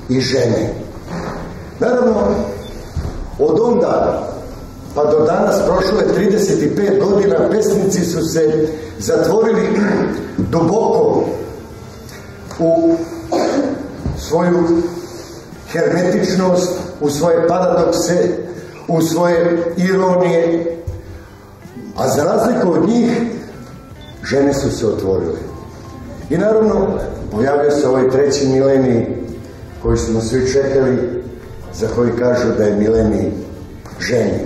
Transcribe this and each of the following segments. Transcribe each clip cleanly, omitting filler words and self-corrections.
i žene. Naravno, od onda pa do danas prošlo je 35 godina, pesnici su se zatvorili duboko u svoju hermetičnost, u svoje paradokse, u svoje ironije, a za razliku od njih žene su se otvorile. I naravno, pojavio se ovaj treći milenij koji smo svi čekali, za koji kažu da je milenij žene.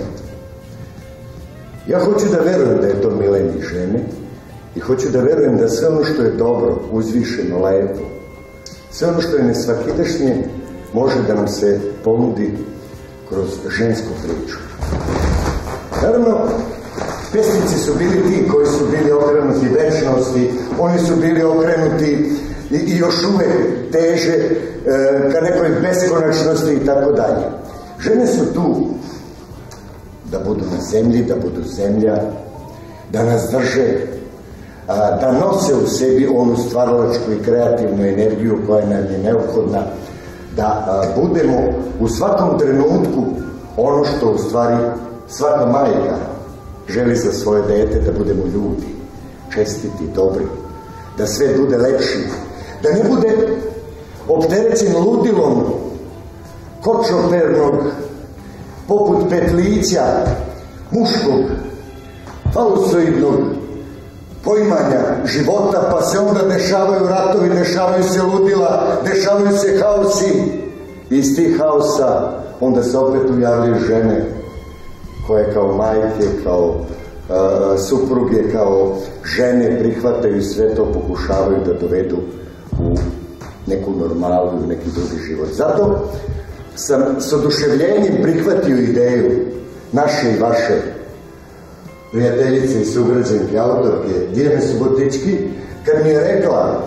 Ja hoću da verujem da je to milenij žene i hoću da verujem da sve ono što je dobro, uzvišeno, lepo, sve ono što je nesvakidašnje može da nam se ponudi kroz žensku priču. Naravno, pesnici su bili ti koji su bili okrenuti večnosti, oni su bili okrenuti i još uvek teže ka nekoj beskonačnosti i tako dalje. Žene su tu da budu na zemlji, da budu zemlja, da nas drže, da nose u sebi onu stvaralačku i kreativnu energiju koja nam je neophodna, da budemo u svakom trenutku ono što u stvari svaka majka želi za svoje dete, da budemo ljudi, čestiti, dobri, da sve bude lepši, da ne bude opterećen ludilom kočopernog, poput petlića, muškog, falusoidnog poimanja života, pa se onda dešavaju ratovi, dešavaju se ludila, dešavaju se haosi. I iz tih haosa onda se opet ujavljaju žene koje kao majke, kao supruge, kao žene prihvataju sve to, pokušavaju da dovedu u neku normalu, u neki drugi život. Zato sam s oduševljenjem prihvatio ideju naše i vaše prijateljice i sugrađanke, autorke Dijane Subotićki, kad mi je rekla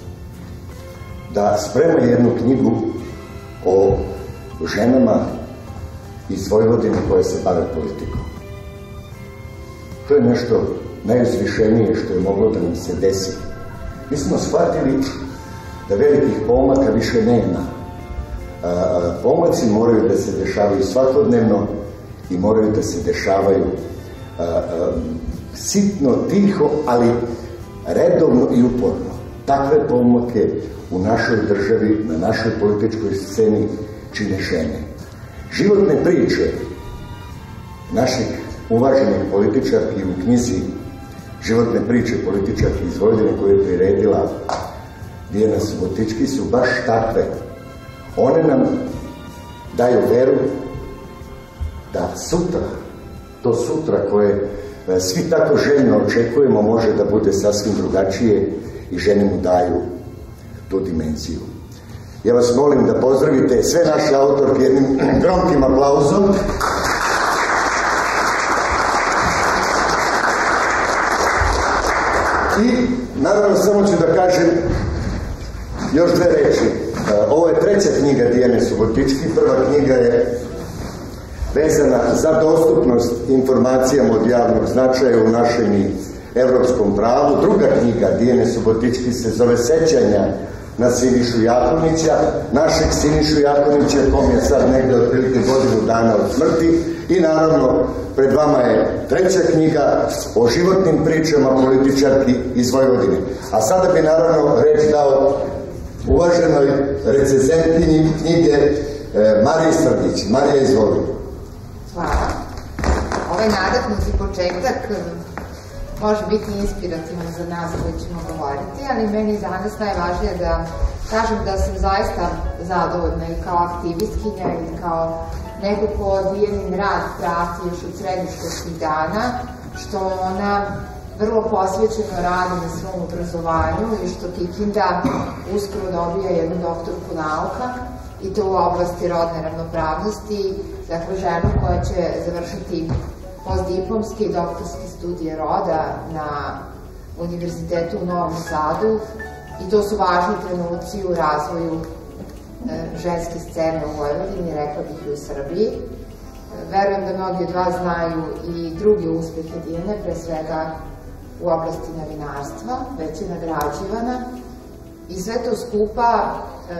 da sprema jednu knjigu o ženama iz Vojvodine koje se bave politikom. To je nešto najuzvišenije što je moglo da nam se desi. Mi smo shvatili da velikih pomaka više nema. Pomaci moraju da se dešavaju svakodnevno i moraju da se dešavaju sitno, tiho, ali redovno i uporno. Takve pomake u našoj državi, na našoj političkoj sceni čine žene. Životne priče naših uvaženih političarki u knjizi Životne priče političarki iz Vojvodine koju je priredila Dijana Subotićki su baš takve. One nam daju veru da sutra, to sutra koje svi tako željno očekujemo, može da bude sasvim drugačije i žene mu daju tu dimenziju. Ja vas molim da pozdravite sve naše autorke jednim gromkim aplauzom. I naravno samo ću da kažem još dve reči. Ovo je treća knjiga Dijane Subotićki. Prva knjiga je vezana za dostupnost informacijama od javnog značaja u našem i evropskom pravu. Druga knjiga Dijane Subotićki se zove Sećanja na Sinišu Jakonića, našeg Sinišu Jakonića, kom je sad negde otprilike godinu dana od smrti. I naravno, pred vama je treća knjiga o životnim pričama političarki iz Vojvodine. A sada bi naravno reč dao uvaženoj recenzentkinji knjige Mariji Strdić. Marija, izvoli. Hvala. Ovaj nadahnuti početak može biti inspirativan za nas koji ćemo govoriti, ali meni danas najvažnije da kažem da sam zaista zadovoljna i kao aktivistkinja i kao neko ko Dijanin rad prati još od srednjoškolskih dana, što ona vrlo posvećeno radi na svom obrazovanju i što Kikinda uskoro dobija jednu doktorku nauka i to u oblasti rodne ravnopravnosti, dakle ženu koja će završiti postdiplomske i doktorske studije roda na Univerzitetu u Novom Sadu i to su važni trenuci u razvoju ženske scene u Vojvodini, rekla bih i u Srbiji. Verujem da mnogi od vas znaju i druge uspehe Dijane, pre svega u oblasti novinarstva, već je nagrađivana i sve to skupa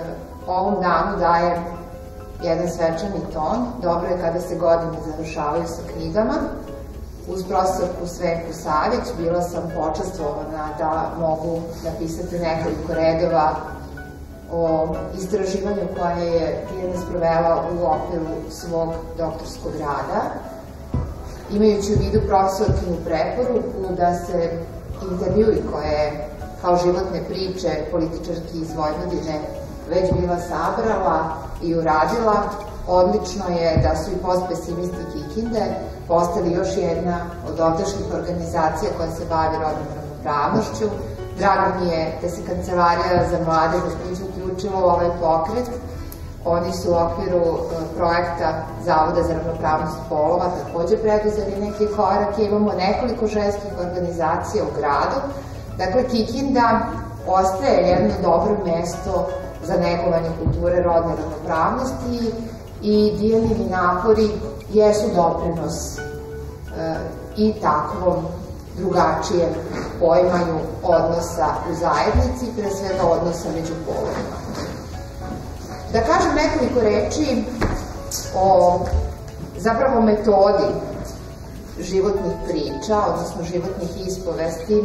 ovom danu daje jedan svečani ton. Dobro je kada se godine završavaju sa knjigama. Uz profesorku Svenku Savić bila sam počastvovana da mogu napisati nekoliko redova o istraživanju koje je Tijana sprovela u okviru svog doktorskog rada, imajući u vidu profesorkinu preporuku da se intervjui koje kao životne priče političarki iz Vojvodine već bila sabrala i uradila. Odlično je da su i postpesimisti Kikinde postali još jedna od ovdašnjih organizacija koja se bavi rodnom ravnopravnošću. Drago mi je da se Kancelarija za mlade uključila u ovaj pokret. Oni su u okviru projekta Zavoda za ravnopravnost polova takođe preduzeli neke korake. Imamo nekoliko ženskih organizacija u gradu. Dakle, Kikinda ostaje jedno dobro mesto za negovanje kulture rodne ravnopravnosti i Dijanini napori jesu doprinos i takvom drugačijem poimanju odnosa u zajednici, pre svega odnosa među polovima. Da kažem nekoliko reči o zapravo metodi životnih priča, odnosno životnih ispovesti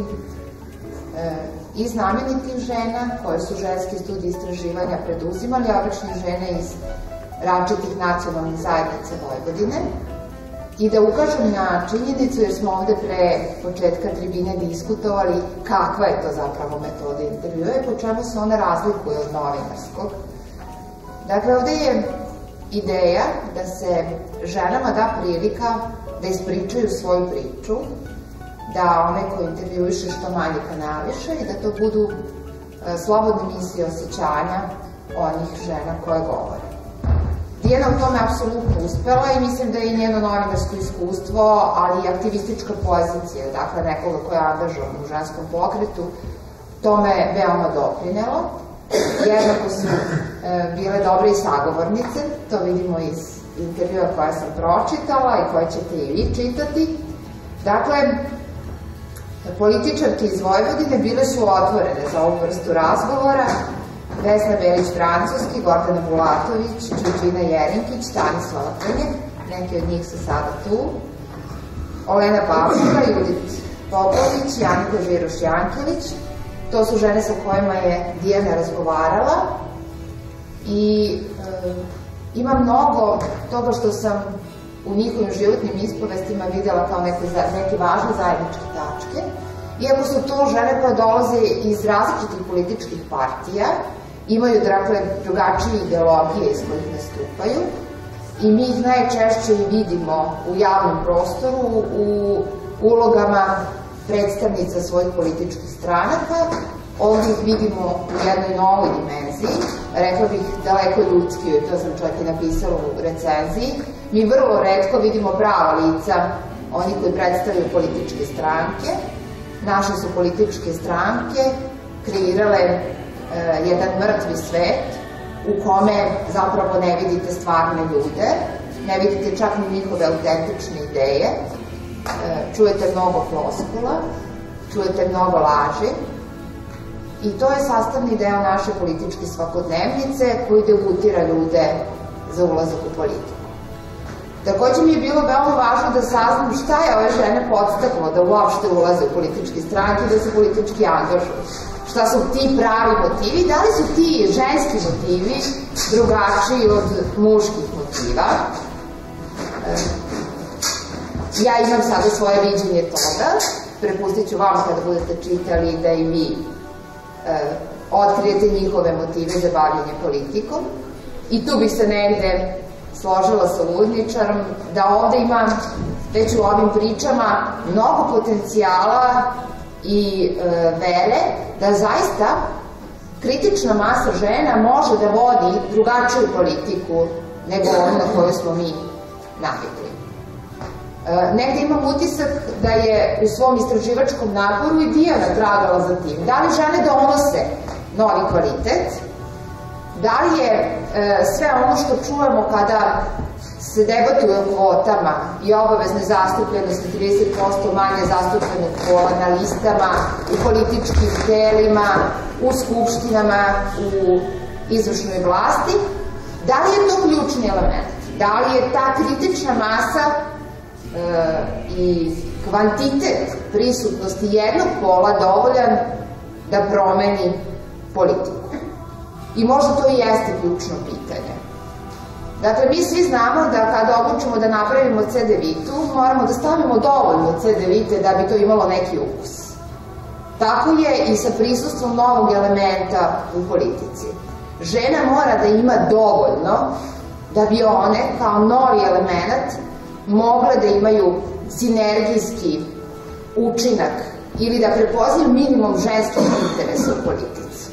i znamenitih žena koje su ženski studiji istraživanja preduzimali, obične žene iz različitih nacionalnih zajednica Vojvodine, i da ukažem na činjenicu, jer smo ovde pre početka tribine diskutovali kakva je to zapravo metoda intervjua i po čemu se ona razlikuje od novinarskog. Dakle, ovde je ideja da se ženama da prilika da ispričaju svoju priču, da one koji intervjuiše što manje kanališe i da to budu slobodne misli i osjećanja onih žena koje govore. Dijana u tome apsolutno uspela i mislim da je i njeno novinarsko iskustvo, ali i aktivistička pozicija, dakle nekoga koja je angažovan u ženskom pokretu, tome veoma doprinelo. Jednako su bile dobre i sagovornice, to vidimo iz intervjua koja sam pročitala i koje ćete i vi čitati. Dakle, političarke iz Vojvodine bile su otvorene za ovu vrstu razgovora. Vesna Belić-Francuski, Gordana Bulatović, Đurđina Jerinkić, Stanislava Krnjeg, neki od njih su sada tu, Olena Pavlova, Judit Popović, Janika Žiroš-Jankilić. To su žene sa kojima je Dijana razgovarala i ima mnogo toga što sam u njihovim životnim ispovestima videla kao neke važne zajedničke tačke. Iako su to žene koje dolaze iz različitih političkih partija, imaju drugačije ideologije iz kojih nastupaju i mi ih najčešće i vidimo u javnom prostoru, u ulogama predstavnica svojih političkih stranaka. Ovdje ih vidimo u jednoj novoj dimenziji, rekla bih daleko ljudskijoj, to sam čak i napisala u recenziji. Mi vrlo retko vidimo prava lica, oni koji predstavljaju političke stranke. Naše su političke stranke kreirale jedan mrtvi svet u kome zapravo ne vidite stvarne ljude, ne vidite čak ni njihove autentične ideje, čujete mnogo floskula, čujete mnogo laži i to je sastavni deo naše političke svakodnevnice koji degutira ljude za ulazak u politiku. Takođe mi je bilo veoma važno da saznam šta je ove žene podstaklo da uopšte ulaze u političke stranke i da se politički angažuju. Šta su ti pravi motivi, da li su ti ženski motivi drugačiji od muških motiva. Ja imam sada svoje viđenje toga, prepustit ću vam kada budete čitali da i vi otkrijete njihove motive za bavljanje politikom. I tu bih se negde složila sa Ludničarom, da ovde ima već u ovim pričama mnogo potencijala i vere da zaista kritična masa žena može da vodi drugačiju politiku nego onu na koju smo mi navikli. Negde imam utisak da je u svom istraživačkom naporu i Dijana tragala za tim. Da li žene donose novi kvalitet? Da li je sve ono što čujemo kada se debatuje o kvotama i obavezne zastupljenosti 30% manje zastupljenog pola na listama, u političkim telima, u skupštinama, u izvršnoj vlasti, da li je to ključni element? Da li je ta kritična masa i kvantitet prisutnosti jednog pola dovoljan da promeni politiku? I možda to i jeste ključno pitanje. Dakle, mi svi znamo da kada odlučimo da napravimo CDVitu, moramo da stavimo dovoljno CDVite da bi to imalo neki ukus. Tako je i sa prisustvom novog elementa u politici. Žena mora da ima dovoljno da bi one, kao novi element, mogle da imaju sinergijski učinak ili da prepoznaju minimum ženskih interesa u politici.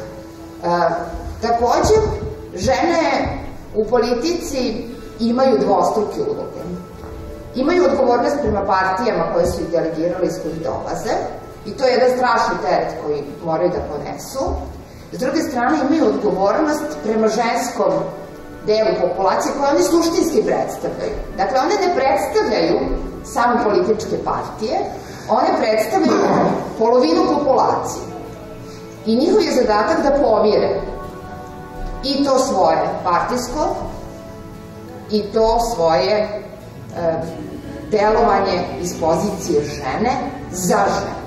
Takođe, žene u politici imaju dvostruke uloge. Imaju odgovornost prema partijama koje su ih delegirali iz kojih dolaze, i to je jedan strašni teret koji moraju da ponesu. S druge strane, imaju odgovornost prema ženskom delu populacije koje oni suštinski predstavljaju. Dakle, one ne predstavljaju samo političke partije, one predstavljaju polovinu populacije. I njihov je zadatak da pomire i to svoje partijsko i to svoje delovanje iz pozicije žene za žene.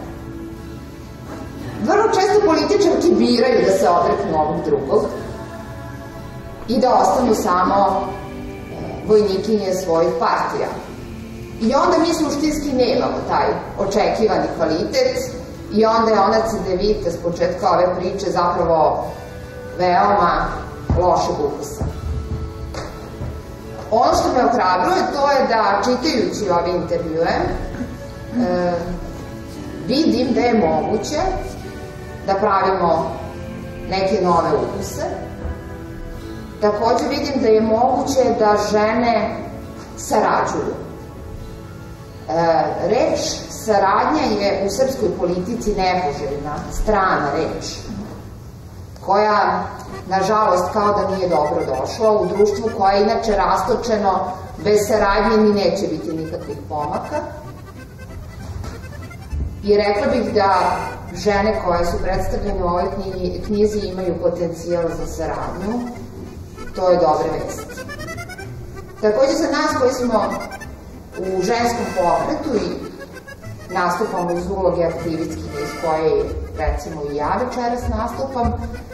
Vrlo često političarki biraju da se odreknu ovog drugog i da ostanu samo vojnikinje svojih partija. I onda mi suštinski nemamo taj očekivani kvalitet i onda je ona CDVita s početka ove priče zapravo veoma lošeg ukusa. Ono što me ohrabruje to je da, čitajući ove intervjue, vidim da je moguće da pravimo neke nove ukuse. Takođe vidim da je moguće da žene sarađuju. Reč saradnja je u srpskoj politici nepoželjna, strana reč, koja, nažalost, kao da nije dobro došla u društvu koje je inače rastočeno, bez saradnje ni neće biti nikakvih pomaka. I rekla bih da žene koje su predstavljene u ovoj knjizi imaju potencijal za saradnju. To je dobra vest. Takođe za nas koji smo u ženskom pokretu i nastupamo iz uloge aktivistkinje iz koje, recimo, i ja večeras nastupam,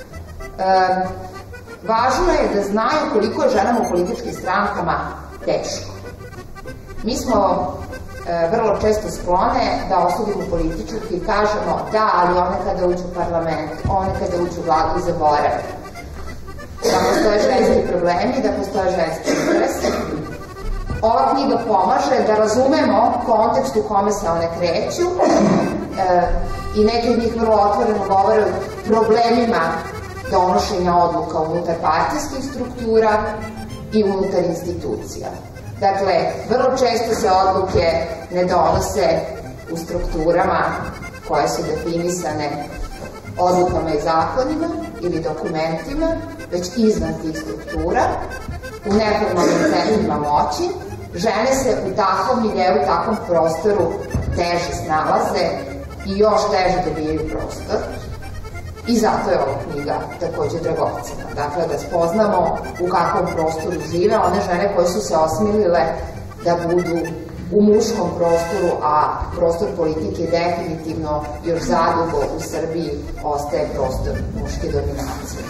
važno je da znaju koliko je ženama u političkim strankama teško. Mi smo vrlo često sklone da osudimo političarke i kažemo da, ali one kada uđu u parlament, one kada uđu u vladu i zaborave. Da postoje ženski problemi, da postoje ženski interesi. Ova knjiga pomaže da razumemo kontekst u kome se one kreću i neki od njih vrlo otvoreno govore o problemima donošenja odluka unutar partijskih struktura i unutar institucija. Dakle, vrlo često se odluke ne donose u strukturama koje su definisane odlukama i zakonima ili dokumentima, već iznad tih struktura, u neformalnim centrima moći. Žene se u takvom miljeu, u takvom prostoru teže snalaze i još teže dobijaju prostor. I zato je ova knjiga takođe dragocena. Dakle, da spoznamo u kakvom prostoru žive one žene koje su se osmilile da budu u muškom prostoru, a prostor politike definitivno još zadugo u Srbiji ostaje prostor muške dominacije.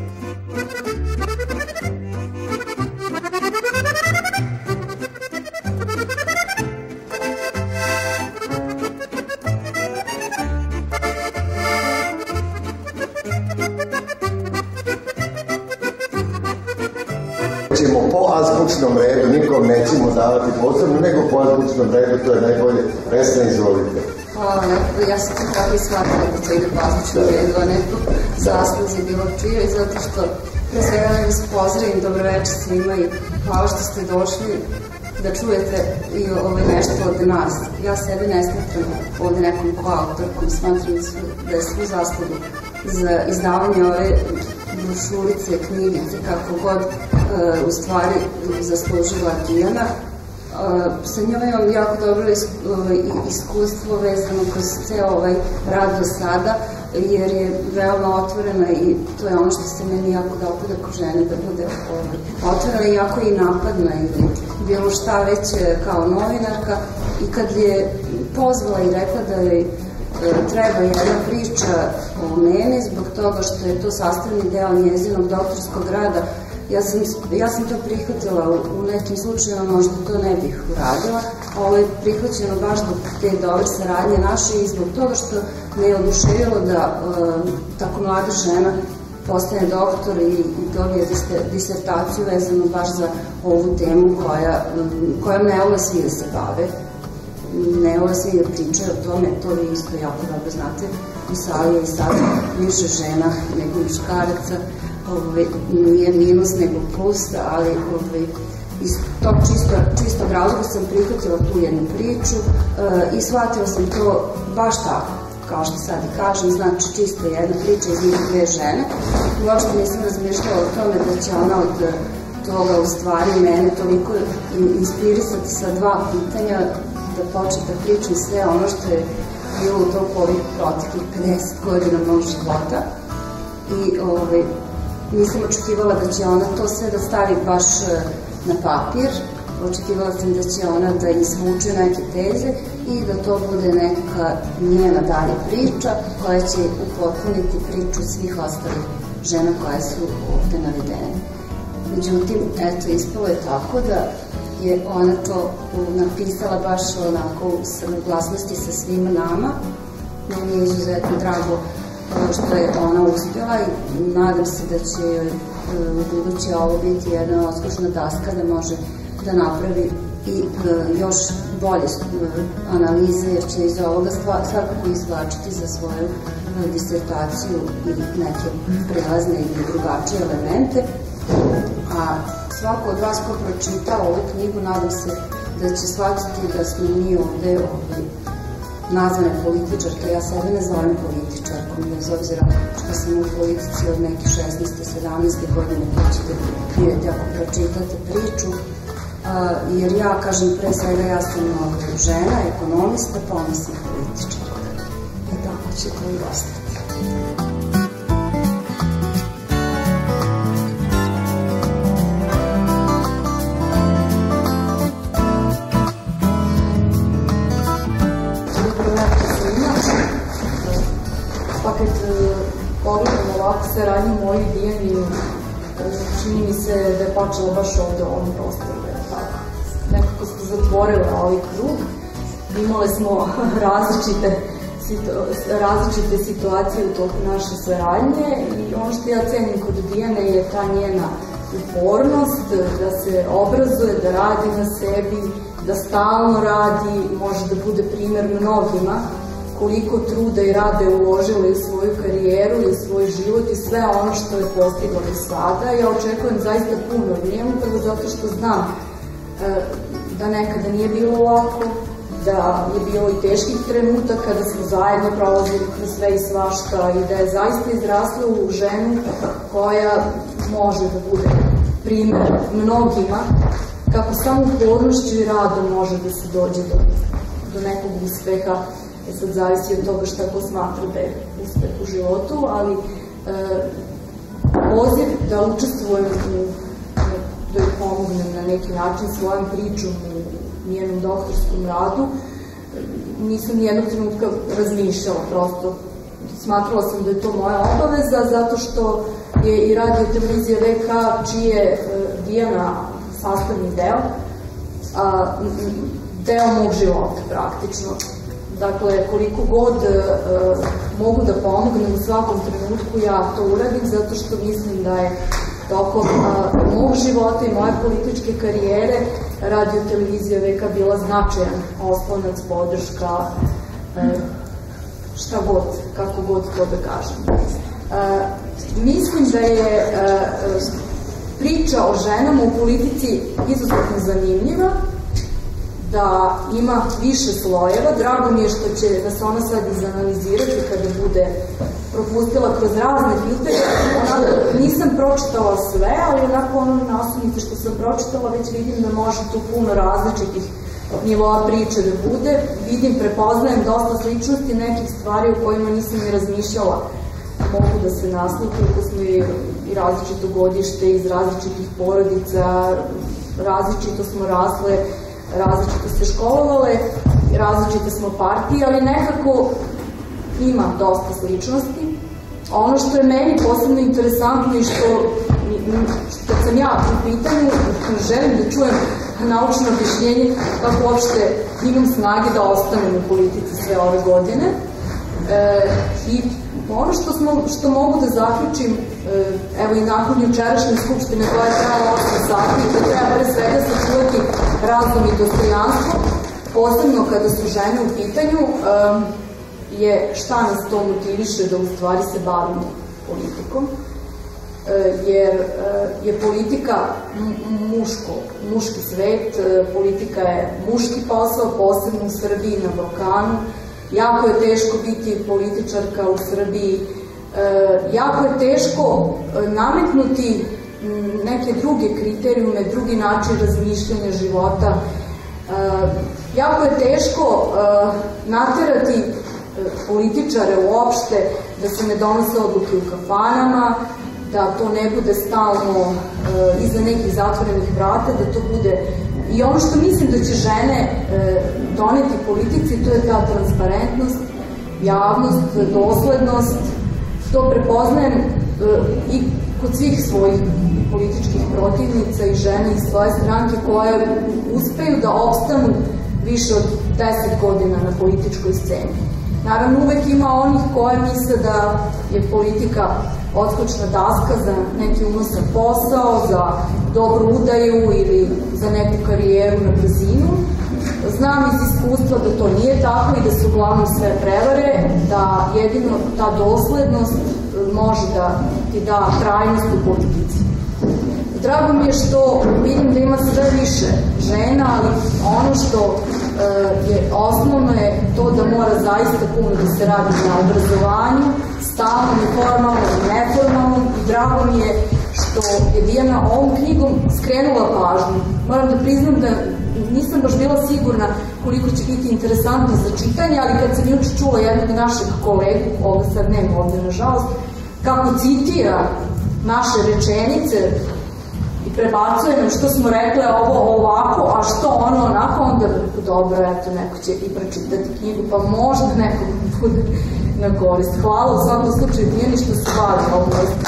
Ćemo po azbučnom redu, nikom nećemo davati posebno, nego po azbučnom redu, to je najbolje. Vesna, izvolite. Hvala lepo, ja sam tako i shvatila da to ide po azbučnom redu, a ne po zasluzi bilo čije, i zato što pre svega da vas pozdravim, dobroveče svima i hvala što ste došli da čujete i nešto od nas. Ja sebe ne smatram ovde nekom koautorkom, smatram da je svu zaslugu za izdavanje ove brošurice, knjigice, kako god u stvari zaslužila Dijana. Sa njom imam jako dobro iskustvo vezano kroz ceo ovaj rad do sada jer je veoma otvorena i to je ono što se meni jako dopada kao žene, da bude otvorena i jako i napadna ili bilo šta već kao novinarka. I kad je pozvala i rekla da joj treba jedna priča o meni zbog toga što je to sastavni deo njezinog doktorskog rada, ja sam to prihvatila. U nekim slučajima možda to ne bih uradila, a ovo je prihvaćeno baš zbog te dobre saradnje naše i zbog toga što me je oduševilo da tako mlada žena postane doktor i dobije disertaciju vezano baš za ovu temu kojom ne vole svi da se bave. Ne vole svi da pričaju o tome, to vi isto jako dobro znate. U sali je i sad više žena nego muškaraca, nije minus nego plus, ali iz tog čistog razloga sam prihvatila tu jednu priču i shvatila sam to baš tako, kao što sad i kažem, znači čisto jedna priča iz njih dve žene. Uopšte nisam razmišljala o tome da će ona od toga u stvari mene toliko inspirisati sa dva pitanja, da počne da pričam sve ono što je bilo u toku ovih proteklih 50 godina mojeg života. I nisam očekivala da će ona to sve da stavi baš na papir, očekivala sam da će ona da izvuče neke teze i da to bude neka njena dalje priča koja će upotpuniti priču svih ostalih žena koje su ovde navedene. Međutim, eto, ispalo je tako da je ona to napisala baš onako u saglasnosti sa svima nama. Meni je izuzetno drago što je ona uspjela i nadam se da će u buduće ovo biti jedna odskočna daska da može da napravi i još bolje analize, jer će iz ovoga svakako izvlačiti za svoju disertaciju i neke prelazne ili drugačije elemente. A svako od vas ko pročita ovu knjigu, nadam se da će shvatiti da smo mi ovde nazvane političarke. Ja sebe ne zovem političarkom, bez obzira što sam u politici od neke 16. 17. godine, pa ćete vidjeti ako pročitate priču, jer ja, kažem, pre svega ja sam žena, ekonomista, pa onda sam političarka. I tako će to i ostati. Pa kad pogledam ovako saradnju moju i Dijani, čini mi se da je počela baš ovde u ovom prostoru. Nekako smo zatvorili ovaj krug, imali smo različite situacije u toku naše saradnje i ono što ja cenim kod Dijane je ta njena upornost, da se obrazuje, da radi na sebi, da stalno radi, može da bude primer mnogima koliko truda i rade uložila u svoju karijeru i svoj život i sve ono što je postigla do sada. Ja očekujem zaista puno od njemu, prvo zato što znam da nekada nije bilo lako, da je bilo i teških trenutaka, da smo zajedno prolazili kroz sve i svašta i da je zaista izrasla u ženu koja može da bude primer mnogima, kako samo upornošću i radom može da se dođe do nekog uspeha. Sad zavisi od toga šta ko smatra da je uspeh u životu, ali poziv da učestvujem da joj pomognem na neki način svojom pričom u njenom doktorskom radu. Nisam nijednog trenutka razmišljala, prosto smatrala sam da je to moja obaveza, zato što je i radio televizija VK, čiji je Dijana sastavni deo mog života praktično. Dakle, koliko god mogu da pomognem u svakom trenutku, ja to uradim, zato što mislim da je tokom mog života i moje političke karijere radio televizija VK bila značajan oslonac, podrška, šta god, kako god to da kažem. Mislim da je priča o ženama u politici izuzetno zanimljiva, da ima više slojeva. Drago mi je što će da se ona sad izanalizirati kada bude propustila kroz razne filtere. Nisam pročitala sve, ali onako ono naslovnice što sam pročitala već vidim da može tu puno različitih nivoa priče da bude. Vidim, prepoznajem dosta sličnosti nekih stvari o kojima nisam ni razmišljala. Mogu da se naslute, ako smo i različito godište, iz različitih porodica, različito smo rasle, različito se školovale, različite smo partije, ali nekako ima dosta sličnosti. Ono što je meni posebno interesantno i što kad sam ja u pitanju, želim da čujem naučno objašnjenje kako uopšte imam snage da ostanem u politici sve ove godine. I ono što mogu da zaključim, evo i nakon jučerašnje skupštine koja je trajala 8 sati, da treba pre svega sačuvati razum i dostojanstvo, posebno kada su žene u pitanju, je šta nas to motiviše da u stvari se bavimo politikom, jer je politika muški svet, politika je muški posao, posebno u Srbiji, na Balkanu. Jako je teško biti političarka u Srbiji, jako je teško nametnuti neke druge kriterijume, drugi način razmišljanja života. Jako je teško naterati političare uopšte da se ne donose odluke u kafanama, da to ne bude stalno iza nekih zatvorenih vrata, da to bude... I ono što mislim da će žene doneti politici, to je ta transparentnost, javnost, doslednost. To prepoznajem i kod svih svojih političkih protivnica i žene iz svoje stranke koje uspeju da opstanu više od 10 godina na političkoj sceni. Naravno, uvek ima onih koje misle da je politika odskočna daska za neki unosan posao, za dobru udaju ili za neku karijeru na brzinu. Znam iz iskustva da to nije tako i da su uglavnom sve prevare, da jedino ta doslednost može da ti da trajnost u politici. Drago mi je što vidim da ima sve više žena, ali ono što je osnovno je to da mora zaista puno da se radi na obrazovanju, stalnom i formalnom i neformalnom, i drago mi je što je Dijana ovom knjigom skrenula pažnju. Moram da priznam da nisam baš bila sigurna koliko će biti interesantno za čitanje, ali kad sam juče čula jednog našeg kolegu, ovo sad nema ovde nažalost, kako citira naše rečenice i prebacuje nam što smo rekle ovo ovako, a što ono onako, onda dobro, eto, neko će i pročitati knjigu, pa možda neko bude na korist. Hvala u svakom slučaju Dijani što se bavi ovom mestu.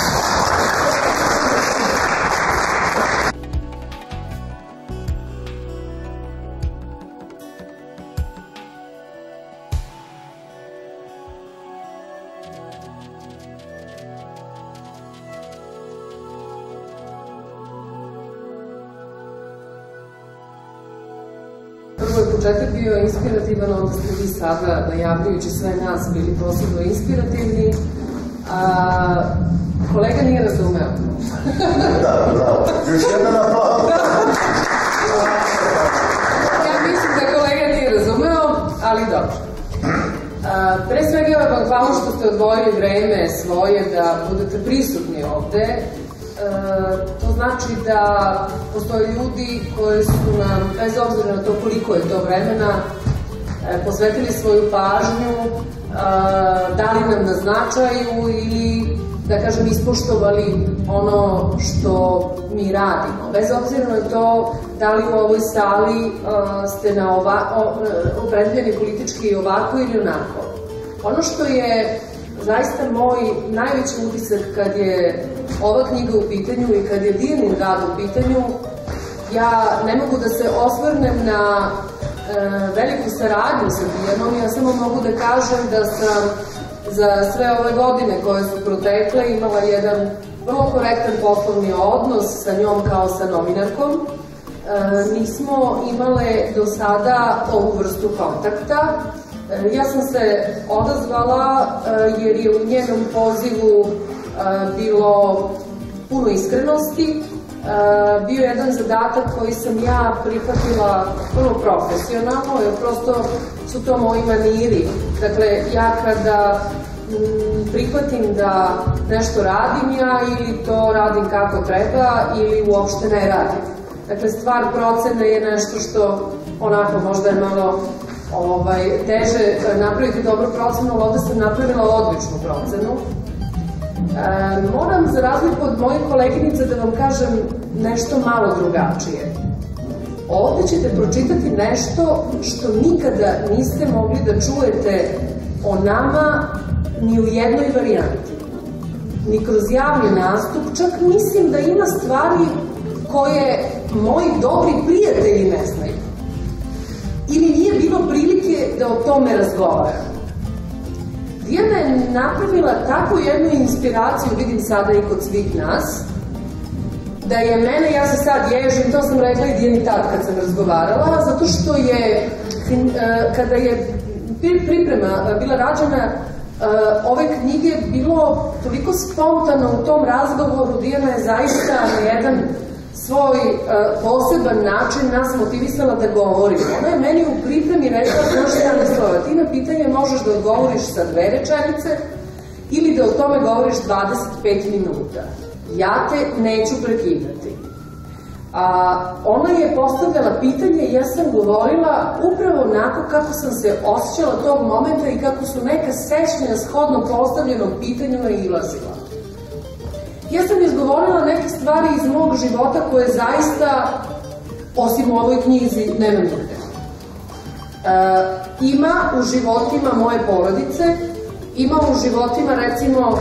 Prvo je početak bio inspirativan, onda ste vi sada, najavljujući sve nas, bili posebno inspirativni. Kolega nije razumeo. Da, bravo. Još jedan aplauz. Ja mislim da kolega nije razumeo, ali dobro. Pre svega vam hvala što ste odvojili vreme svoje da budete prisutni ovde. To znači da postoje ljudi koji su nam, bez obzira na to koliko je to vremena, posvetili svoju pažnju, dali nam na značaju ili, da kažem, ispoštovali ono što mi radimo. Bez obzira na to da li u ovoj sali ste opredeljeni politički ovako ili onako. Ono što je zaista moj najveći utisak kad je ova knjiga u pitanju i kad je Dijanin rad u pitanju, ja ne mogu da se osvrnem na veliku saradnju sa Dijanom, ja samo mogu da kažem da sam za sve ove godine koje su protekle imala jedan vrlo korektan poslovni odnos sa njom kao sa novinarkom. Nismo imale do sada ovu vrstu kontakta. Ja sam se odazvala jer je u njenom pozivu bilo puno iskrenosti. Bio jedan zadatak koji sam ja prihvatila vrlo profesionalno, jer prosto su to moji maniri. Dakle, ja kada prihvatim da nešto radim ja, ili to radim kako treba, ili uopšte ne radim. Dakle, stvar procene je nešto što onako možda je malo teže napraviti dobru procenu, ali ovde sam napravila odličnu procenu. Moram, za razliku od mojih koleginica, da vam kažem nešto malo drugačije. Ovde ćete pročitati nešto što nikada niste mogli da čujete o nama ni u jednoj varijanti. Ni kroz javni nastup, čak mislim da ima stvari koje moji dobri prijatelji ne znaju. Ili nije bilo prilike da o tome razgovaram. Dijana je napravila takvu jednu inspiraciju, vidim sada i kod svih nas, da je mene, ja se sad ježim, to sam rekla i Dijani tad kad sam razgovarala, zato što je, kada je priprema bila rađena ove knjige, bilo toliko spontano u tom razgovoru. Dijana je zaista na jedan svoj poseban način nas motivisala da govorimo. Ona je meni u pripremi rekla, znaš Stanislava, ti na pitanje možeš da odgovoriš sa 2 rečenice ili da o tome govoriš 25 minuta. Ja te neću prekidati. Ona je postavljala pitanje i ja sam govorila upravo onako kako sam se osjećala tog momenta i kako su neka sećanja shodno postavljenog pitanju nailazila. Ja sam izgovorila neke stvari iz mog života koje zaista, osim u ovoj knjizi, nema nigde. Ima u životima moje porodice, ima u životima, recimo,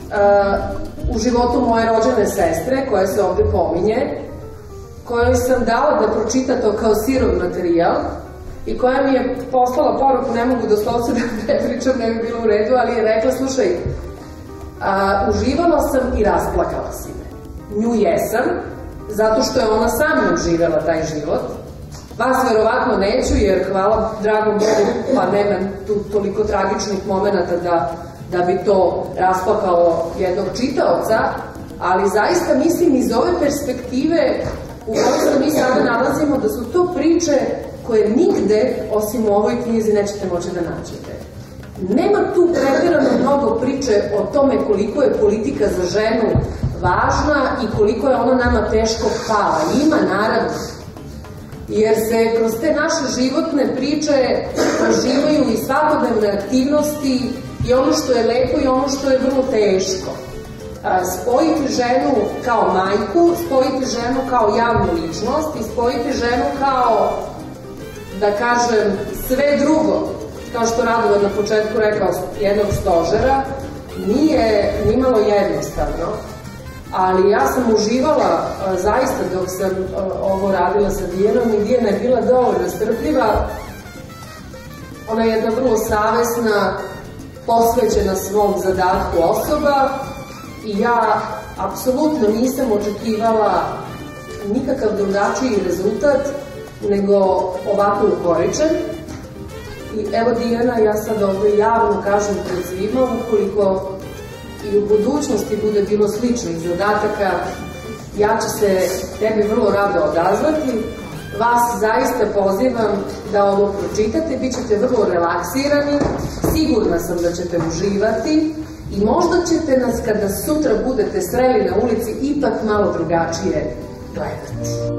u životu moje rođene sestre, koja se ovde pominje, kojoj sam dala da pročita to kao sirov materijal i koja mi je poslala poruku, ne mogu doslovce da prepričam, ne bi bilo u redu, ali je rekla, slušaj, uživala sam i rasplakala si me. Nju jesam, zato što je ona sa mnom živela taj život. Vas verovatno neću, jer hvala dragom Bogu, pa nema tu toliko tragičnih momenta da bi to rasplakalo jednog čitaoca, ali zaista mislim iz ove perspektive u kojoj se mi sada nalazimo da su to priče koje nigde, osim u ovoj knjizi, nećete moći da nađete. Nema tu pretirano mnogo priče o tome koliko je politika za ženu važna i koliko je ona nama teško pala. Ima, naravno. Jer se kroz te naše životne priče proživaju i svakodnevne aktivnosti i ono što je lepo i ono što je vrlo teško. Spojiti ženu kao majku, spojiti ženu kao javnu ličnost i spojiti ženu kao, da kažem, sve drugo, kao što Radovan na početku rekao, jednog stožera, nije nimalo jednostavno, ali ja sam uživala zaista dok sam ovo radila sa Dijanom i Dijana je bila dovoljno strpljiva. Ona je jedna vrlo savesna, posvećena svom zadatku osoba i ja apsolutno nisam očekivala nikakav drugačiji rezultat nego ovako ukoričen. I evo Dijana, ja sad ovdje javno kažem pred svima, ukoliko i u budućnosti bude bilo sličnih zadataka, ja ću se tebi vrlo rado odazvati. Vas zaista pozivam da ovo pročitate, bit ćete vrlo relaksirani, sigurna sam da ćete uživati i možda ćete nas kada sutra budete sreli na ulici ipak malo drugačije gledati.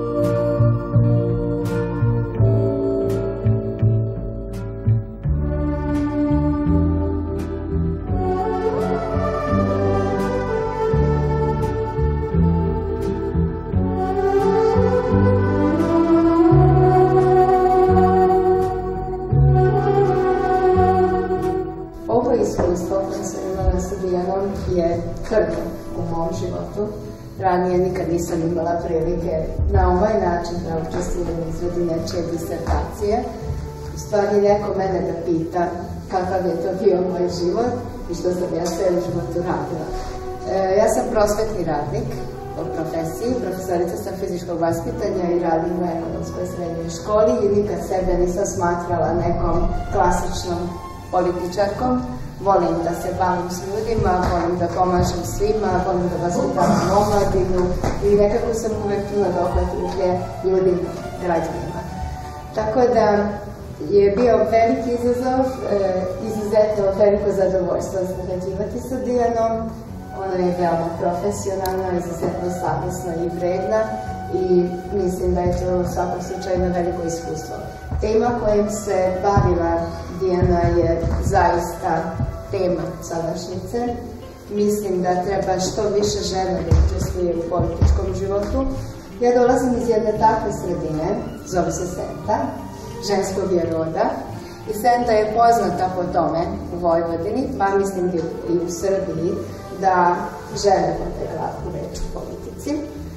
Je krvno u mom životu. Ranije nikad nisam imala prilike na ovaj način da učestvujem u izradi nečije disertacije. U stvari neko mene da pita kakav je to bio moj život i što sam ja sve u životu radila. Ja sam prosvetni radnik po profesiji, profesorica sam fizičkog vaspitanja i radim u ekonomskoj srednjoj školi i nikad sebe nisam smatrala nekom klasičnom političarkom. Volim da se bavim s ljudima, volim da pomažem svima, volim da vaspitavam omladinu i nekako sam uvek tu na dohvat ruke ljudima, građanima. Tako da je bio veliki izazov, izuzetno veliko zadovoljstvo sarađivati sa Dijanom. Ona je veoma profesionalna, izuzetno savjesna i vredna i mislim da je to u svakom slučaju jedno veliko iskustvo. Tema kojim se bavila Dijana je zaista tema sadašnjice. Mislim da treba što više žena da učestvuje u političkom životu. Ja dolazim iz jedne takve sredine, zove se Senta, ženskog je roda. I Senta je poznata po tome u Vojvodini, pa mislim i u Srbiji, da žene vode glavnu reč u politici.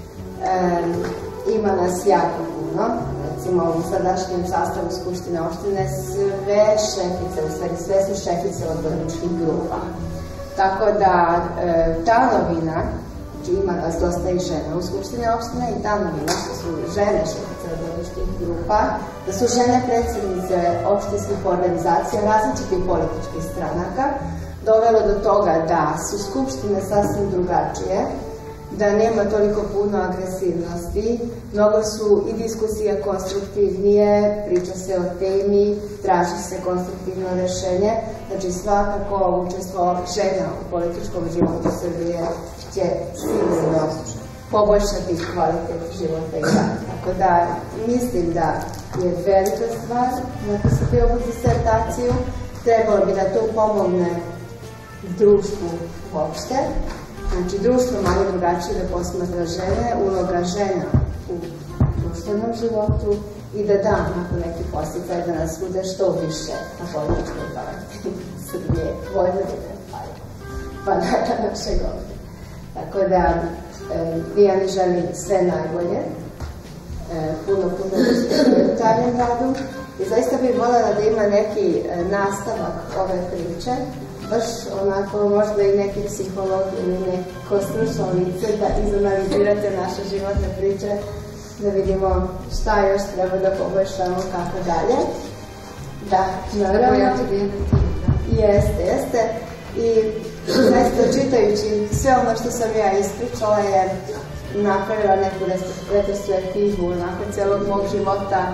Ima nas jako puno, recimo u sadašnjem sastavu Skupštine opštine sve šefice, u stvari sve su šefice odborničkih grupa. Tako da ta novina, ima nas dosta i žena u Skupštine opštine, i ta novina što su žene šefice odborničkih grupa, da su žene predsjednice opštinskih organizacija različitih političkih stranaka, dovelo do toga da su skupštine sasvim drugačije, da nema toliko puno agresivnosti, mnogo su i diskusije konstruktivnije, priča se o temi, traži se konstruktivno rešenje, znači svakako učestvo žena u političkom životu Srbije će sigurno poboljšati kvalitet života i rada. Tako da mislim da je velika stvar napisati ovu disertaciju, trebalo bi da to pomogne društvu uopšte. Znači, društvo malo drugačije da posmatra žene, uloga žena u društvenom životu i da da neki posticaj da nas bude što više na političkoj paleti Srbije, Vojvodine, pa našeg ovde. Tako da, Dijani želim sve najbolje, puno uspjeha u daljem radu i zaista bih voljela da ima neki nastavak ove priče, baš onako možda i neki psiholog ili neko stručno lice da izanalizirate naše životne priče, da vidimo šta još treba da poboljšamo, kako dalje. Da, naravno. Jeste. I zaista čitajući sve ono što sam ja ispričala je napravila neku retrospektivu onako celog mog života.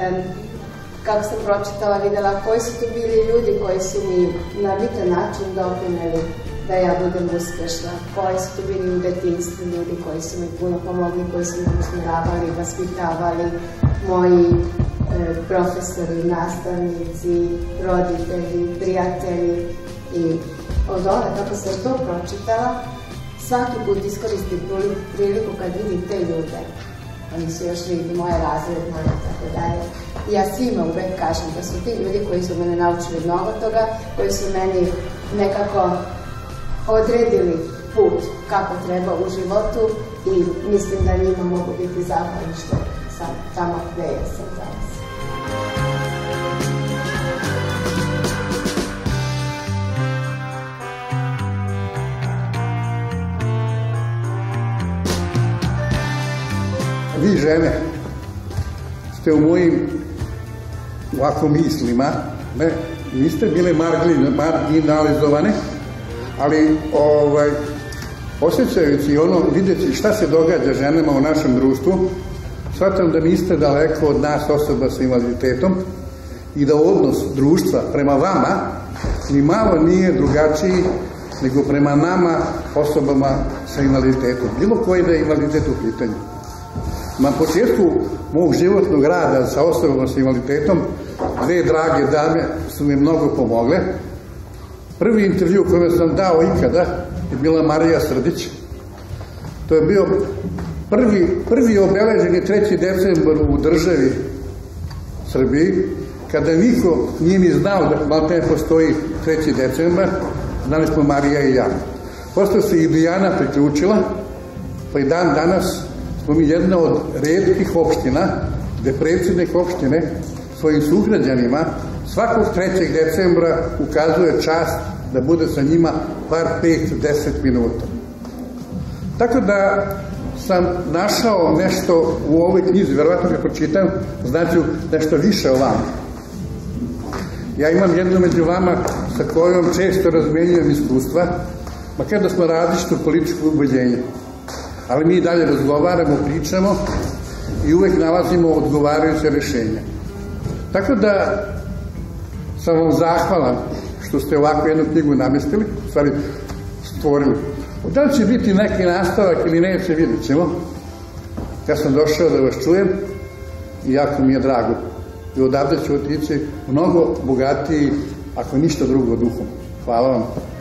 Kako sam pročitala, videla koji su tu bili ljudi koji su mi na bitan način doprineli da ja budem uspešna, koji su tu bili u detinjstvu ljudi koji su mi puno pomogli, koji su me usmeravali, vaspitavali, moji profesori, nastavnici, roditelji, prijatelji. I od ove, kako sam to pročitala, svaki put iskoristim priliku kad vidim te ljude. Oni su još vidi moje razredne i tako dalje. I ja svima uvek kažem da su ti ljudi koji su mene naučili mnogo toga, koji su meni nekako odredili put kako treba u životu i mislim da njima mogu biti zahvalni što sam tamo gde ja sam danas. Vi žene ste u mojim ovako mislima, niste bile marginalizovane, ali osjećajući ono, vidjeći šta se događa ženama u našem društvu, shvatam da niste daleko od nas osoba sa invaliditetom i da odnos društva prema vama ni malo nije drugačiji nego prema nama, osobama sa invaliditetom. Bilo koji da je invaliditet u pitanju. Na početku mog životnog rada sa osobama sa invaliditetom, dve drage dame su mi mnogo pomogle. Prvi intervju koji sam dao ikada je bila Marija Srdić. To je bio prvi obeleženi 3. decembar u državi Srbiji, kada niko nije ni znao da maltene postoji 3. decembar, znali smo Marija i ja. Posle se i Dijana priključila, pa i dan danas smo mi jedna od retkih opština gde predsjednik opštine svojim sugrađanima svakog 3. decembra ukazuje čast da bude sa njima bar 5-10 minuta. Tako da sam našao nešto u ovoj knjizi, verovatno ga pročitam, znači nešto više o vama. Ja imam jednu među vama sa kojom često razmenjujem iskustva, makar da smo različito političko ubeđenje. Ali mi dalje razgovaramo, pričamo i uvek nalazimo odgovarajuće rešenja. Tako da sam vam zahvalan što ste ovakvu jednu knjigu namestili, u stvari stvorili. Da li će biti neki nastavak ili neće, vidjet ćemo. Ja sam došao da vas čujem i jako mi je drago. I odavde ću otići mnogo bogatiji, ako ništa drugo, duhom. Hvala vam.